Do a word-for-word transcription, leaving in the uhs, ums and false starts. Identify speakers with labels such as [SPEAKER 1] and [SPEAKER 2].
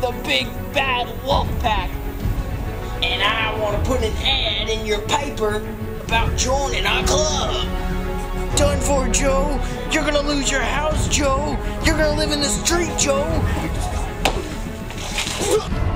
[SPEAKER 1] of the big bad wolf pack. And I want to put an ad in your paper about joining our club. Done for, Joe. You're gonna lose your house, Joe. You're gonna live in the street, Joe.